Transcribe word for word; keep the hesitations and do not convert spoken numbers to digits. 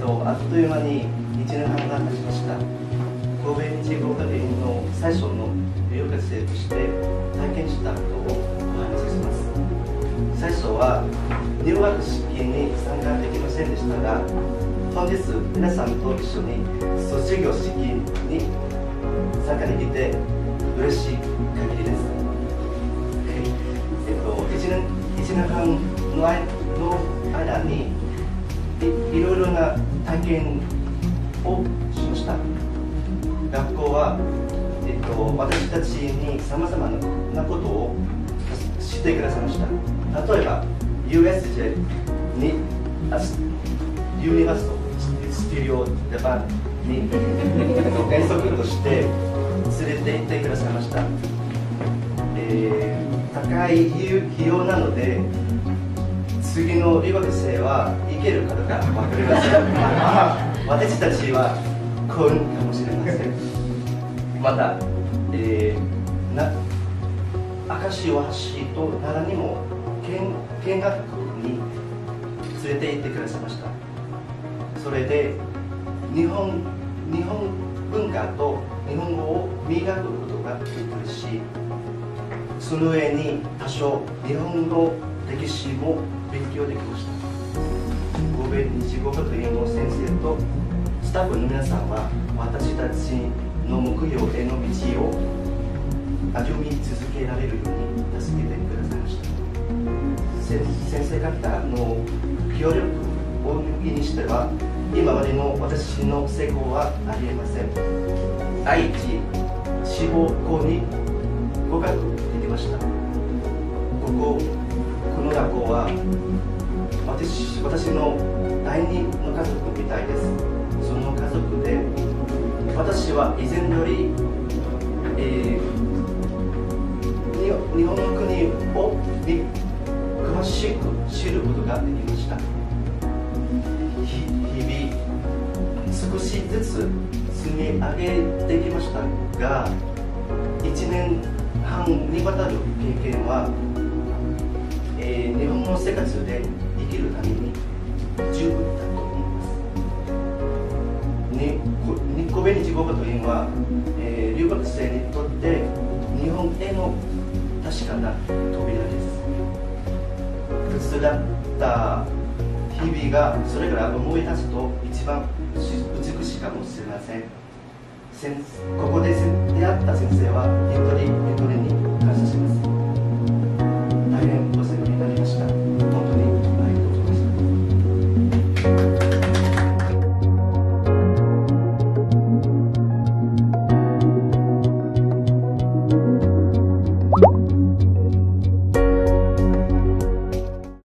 と、あっという間にいちねんはんが経ちました。神戸日語学院の最初の留学生として体験したことをお話しします。最初は入学式に参加できませんでしたが、本日皆さんと一緒に卒業式に参加できて嬉しい限りです。えっと、1年、一年半の間にい、いろいろな体験をしました。学校は、えっと、私たちにさまざまなことを知ってくださいました。例えば ユーエスジェー にユニバーサル・ステレオ・ジャパンに遠足として連れて行ってくださいました。えー、高い費用なので次の留学生は行けるかどうか分かりません。私たちは幸運かもしれません。また、えー、な明石大橋と奈良にも見, 見学に連れて行ってくださいました。それで日本日本文化と日本語を磨くことができるし、その上に多少日本の歴史も勉強できました。神戸日語学院の先生とスタッフの皆さんは私たちの目標への道を歩み続けられるように助けてくださいました。先生方の協力を抜きにしては今までの私の成功はありえません。第一、志望校に合格できました。ここ、この学校は私、私の第二の家族みたいです。その家族で私は以前より、えー、日本の国を詳しく知ることができました。日々少しずつ積み上げてきましたが、いちねんはんにわたる経験は、えー、日本の生活で生きるために十分だと思います。に神戸日語学院は、えー、留学生にとって日本への確かな扉です。普通だった日々がそれから思い出すと一番美しいかもしれません。ここで出会った先生は立